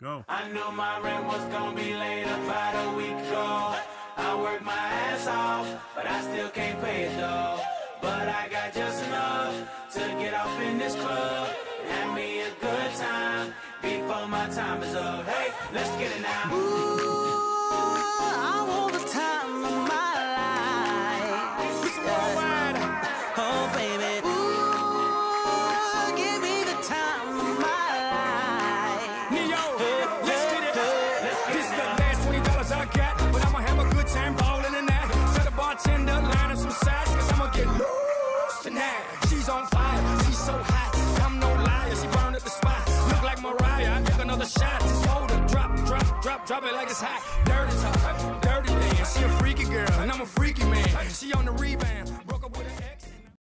Go. I knew my rent was gonna be late about a week ago. I worked my ass off, but I still can't pay it though. But I got just enough to get off in this club and have me a good time before my time is up. Hey, let's get it now. I want the time of my life. It's worldwide. Oh, baby. Ooh, give me the time of my life. Neo, let's get it. This is the last $20 I got, but I'ma have a good time ballin' in that. Tell the bartender, line up some sides, cause I'ma get loose tonight. She's on fire, she's so hot. I'm no liar, she burned at the spot. Look like Mariah, I take another shot. Hold her, drop it like it's hot. Dirty talk, dirty dance. She a freaky girl, and I'm a freaky man. She on the rebound.